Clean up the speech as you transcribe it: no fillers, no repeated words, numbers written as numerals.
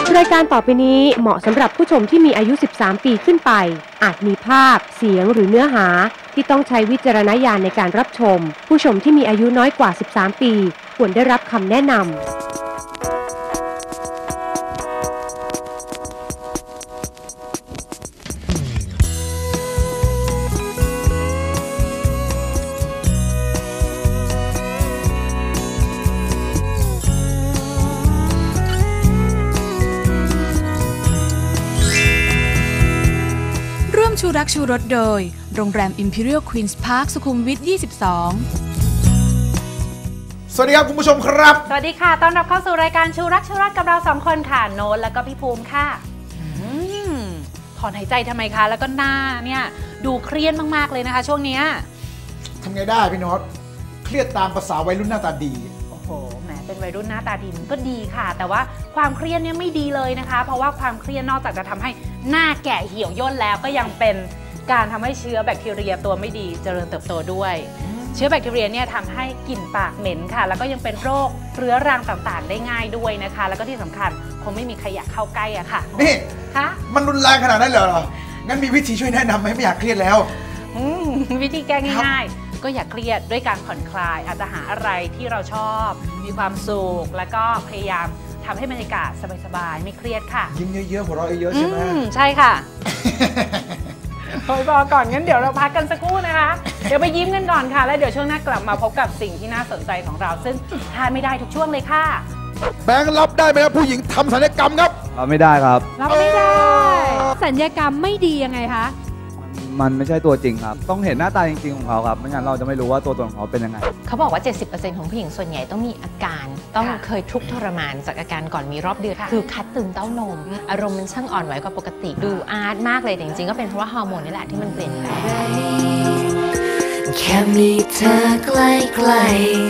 รายการต่อไปนี้เหมาะสำหรับผู้ชมที่มีอายุ 13 ปีขึ้นไปอาจมีภาพเสียงหรือเนื้อหาที่ต้องใช้วิจารณญาณในการรับชมผู้ชมที่มีอายุน้อยกว่า 13 ปีควรได้รับคำแนะนำชูรักชูรสโดยโรงแรม Imperial Queen's Park สุขุมวิท 22 สวัสดีครับคุณผู้ชมครับสวัสดีค่ะต้อนรับเข้าสู่รายการชูรักชูรสกับเรา2คนค่ะโน้ตแล้วก็พี่ภูมิค่ะถอนหายใจทำไมคะแล้วก็หน้าเนี่ยดูเครียดมากๆเลยนะคะช่วงนี้ทำไงได้พี่โน้ตเครียดตามภาษาวัยรุ่นหน้าตาดีโอ้โหแหมเป็นวัยรุ่นหน้าตาดีมันก็ดีค่ะแต่ว่าความเครียดเนี่ยไม่ดีเลยนะคะเพราะว่าความเครียดนอกจากจะทำให้หน้าแก่เหี่ยวย่นแล้วก็ยังเป็นการทำให้เชื้อแบคทีเรียตัวไม่ดีเจริญเติบโตด้วยเชื้อแบคทีเรียเนี่ยทำให้กลิ่นปากเหม็นค่ะแล้วก็ยังเป็นโรคเรื้อรังต่างๆได้ง่ายด้วยนะคะแล้วก็ที่สำคัญคงไม่มีใครอยากเข้าใกล้อะค่ะนี่คะมันรุนแรงขนาดนั้นเหรองั้นมีวิธีช่วยแนะนำไหมไม่อยากเครียดแล้ววิธีแก้ง่ายๆก็อย่าเครียดด้วยการผ่อนคลายอาจจะหาอะไรที่เราชอบมีความสุขแล้วก็พยายามทำให้บรรยากาศสบายๆไม่เครียดค่ะยิ้มเยอะๆหัวเราะเยอะๆใช่ไหมใช่ค่ะโอยบอกก่อนงั้นเดี๋ยวเราพักกันสักครู่นะคะเดี๋ยวไปยิ้มกันก่อนค่ะแล้วเดี๋ยวช่วงหน้ากลับมาพบกับสิ่งที่น่าสนใจของเราซึ่งพลาดไม่ได้ทุกช่วงเลยค่ะแบงค์รับได้ไหมครับผู้หญิงทำศัลยกรรมครับรับไม่ได้ครับรับไม่ได้ศัลยกรรมไม่ดียังไงคะมันไม่ใช่ตัวจริงครับต้องเห็นหน้าตาจริงๆของเขาครับไม่งั้นเราจะไม่รู้ว่าตัวตนของเขาเป็นยังไงเขาบอกว่า 70% ของผู้หญิงส่วนใหญ่ต้องมีอาการต้องเคยทุกข์ทรมานจากอาการก่อนมีรอบเดือนคือคัดตึงเต้านมอารมณ์มันช่างอ่อนไหวกว่าปกติดูอาร์ตมากเลยแต่จริงๆก็เป็นเพราะว่าฮอร์โมนนี่แหละที่มันเปลี่ยนแปลงแค่มีเธอใกล้